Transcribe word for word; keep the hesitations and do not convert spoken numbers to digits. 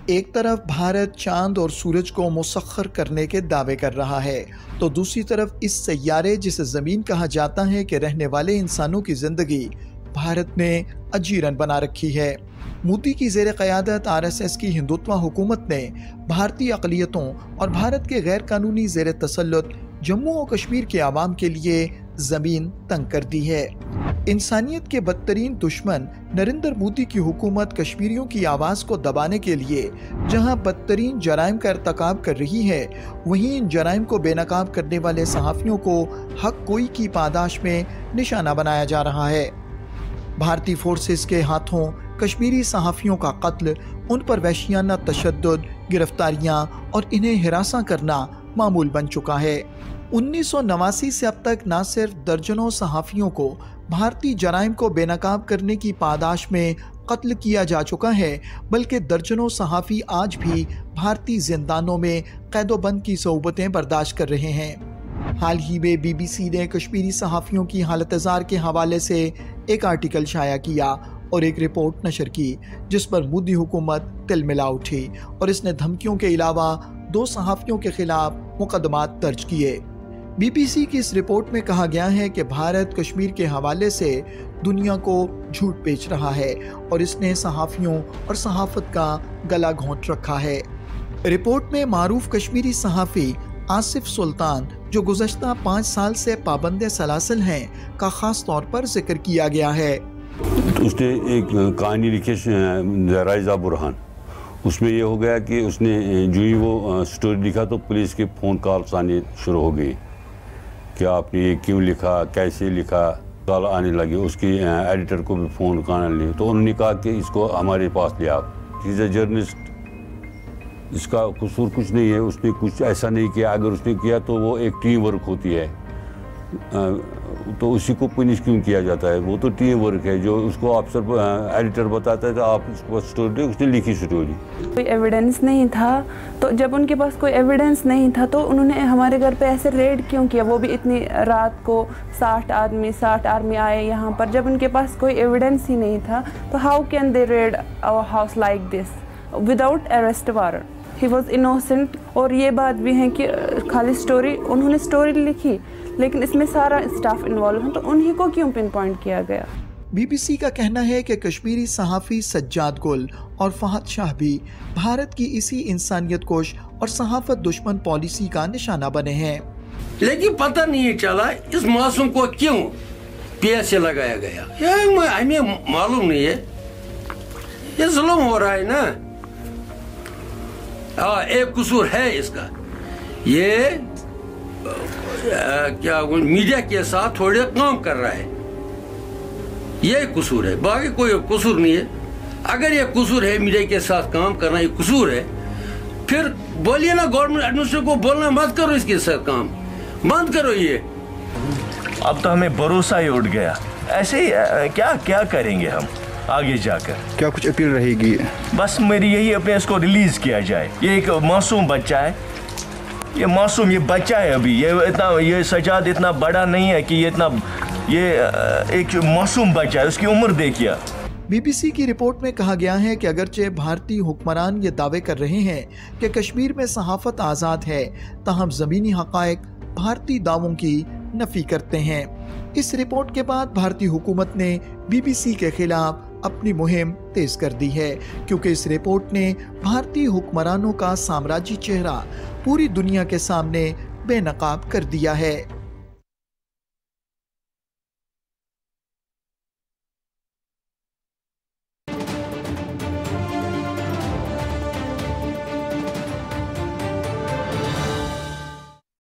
ایک طرف بھارت چاند اور سورج کو مسخر کرنے کے دعوے کر رہا ہے تو دوسری طرف اس سیارے جسے زمین کہا جاتا ہے کہ رہنے والے انسانوں کی زندگی بھارت نے اجیرن بنا رکھی ہے۔ مودی کی زیر قیادت آر ایس ایس کی ہندوتوا حکومت نے بھارتی اقلیتوں اور بھارت کے غیر قانونی زیر تسلط جموں و کشمیر کے عوام کے لیے زمین تنگ کر دی ہے۔ انسانیت کے بدترین دشمن نریندر مودی کی حکومت کشمیریوں کی آواز کو دبانے کے لیے جہاں بدترین جرائم کا ارتکاب کر رہی ہے، وہیں ان جرائم کو بے نقاب کرنے والے صحافیوں کو حق گوئی کی پاداش میں نشانہ بنایا جا رہا ہے۔ بھارتی فورسز کے ہاتھوں کشمیری صحافیوں کا قتل، ان پر وحشیانہ تشدد، گرفتاریاں اور انہیں ہراساں کرنا معمول بن چکا ہے۔ انیس سو نواسی سے اب تک نہ صرف درجنوں صحافیوں کو بھارتی جرائم کو بے نقاب کرنے کی پاداش میں قتل کیا جا چکا ہے، بلکہ درجنوں صحافی آج بھی بھارتی زندانوں میں قید و بند کی صعوبتیں برداشت کر رہے ہیں۔ حال ہی میں بی بی سی نے کشمیری صحافیوں کی حالت زار کے حوالے سے ایک آرٹیکل شائع کیا اور ایک رپورٹ نشر کی جس پر مودی حکومت تل ملا اٹھی اور اس نے دھمکیوں کے علاوہ دو صحافیوں کے خلاف مقدمات درج کیے۔ بی بی سی کی اس رپورٹ میں کہا گیا ہے کہ بھارت کشمیر کے حوالے سے دنیا کو جھوٹ بیچ رہا ہے اور اس نے صحافیوں اور صحافت کا گلا گھونٹ رکھا ہے۔ رپورٹ میں معروف کشمیری صحافی آصف سلطان، جو گزشتہ پانچ سال سے پابند سلاسل ہیں، کا خاص طور پر ذکر کیا گیا ہے۔ اس نے ایک کہانی لکھی رائزہ برہان، اس میں یہ ہو گیا کہ اس نے جو ہی وہ سٹوری لکھا تو پولیس کے فون کالز آنے شروع ہو گئی کہ آپ نے یہ کیوں لکھا، کیسے لکھا، کال آنے لگے۔ اس کی ایڈیٹر کو بھی فون کرنے لگے تو انہوں نے کہا کہ اس کو ہمارے پاس لے آپ، ہی اے جرنلسٹ، اس کا قصور کچھ نہیں ہے، اس نے کچھ ایسا نہیں کیا، اگر اس نے کیا تو وہ ایک ٹیم ورک ہوتی ہے، تو اسی کو پنش کیوں کیا جاتا ہے؟ وہ تو ٹیم ورک ہے، جو اس کو افسر ایڈیٹر بتاتا ہے تو آپ اس کو سٹوری، اس نے لکھی سٹوری۔ کوئی ایویڈنس نہیں تھا، تو جب ان کے پاس کوئی ایویڈنس نہیں تھا تو انہوں نے ہمارے گھر پہ ایسے ریڈ کیوں کیا؟ وہ بھی اتنی رات کو ساٹھ آدمی ساٹھ آدمی آئے یہاں پر، جب ان کے پاس کوئی ایویڈنس ہی نہیں تھا تو how can they raid our house like this without arrest warrant? He was innocent. اور یہ بات بھی ہے کہ خالی سٹوری، انہوں نے سٹوری لکھی لیکن اس میں سارا اسٹاف انوالو ہے، تو انہی کو کیوں پن پوائنٹ کیا گیا؟ بی بی سی کا کہنا ہے کہ کشمیری صحافی سجاد گل اور فہد شاہ بھی بھارت کی اسی انسانیت کش اور صحافت دشمن پالیسی کا نشانہ بنے ہیں۔ لیکن پتہ نہیں چلا اس معصوم کو کیوں پی ایس سے لگایا گیا، ہمیں معلوم نہیں ہے، یہ ظلم ہو رہا ہے نا۔ ہاں، ایک قصور ہے اس کا، یہ کیا میڈیا کے ساتھ تھوڑے کام کر رہا ہے، یہ قصور ہے، باقی کوئی قصور نہیں ہے۔ اگر یہ قصور ہے میڈیا کے ساتھ کام کرنا، یہ قصور ہے، پھر بولیے نا گورنمنٹ ایڈمنسٹریشن کو، بولنا مت کرو اس کے ساتھ کام، بند کرو یہ۔ اب تو ہمیں بھروسہ ہی اٹھ گیا، ایسے ہی کیا کیا کریں گے ہم آگے جا کر؟ کیا کچھ اپیل رہے گی؟ بس میری یہی اپیل، اس کو ریلیز کیا جائے۔ یہ ایک معصوم بچہ ہے، یہ معصوم یہ بچہ ہے، ابھی یہ اتنا یہ سجاد اتنا بڑا نہیں ہے کہ یہ اتنا یہ ایک معصوم بچہ ہے، اس کی عمر دیکھیے۔ بی بی سی کی رپورٹ میں کہا گیا ہے کہ اگرچہ بھارتی حکمران یہ دعوے کر رہے ہیں کہ کشمیر میں صحافت آزاد ہے، تاہم زمینی حقائق بھارتی دعووں کی نفی کرتے ہیں۔ اس رپورٹ کے بعد بھارتی حکومت نے بی بی سی کے خلاف اپنی مہم تیز کر دی ہے، کیونکہ اس رپورٹ نے بھارتی حکمرانوں کا سامراجی چہرہ پوری دنیا کے سامنے بے نقاب کر دیا ہے۔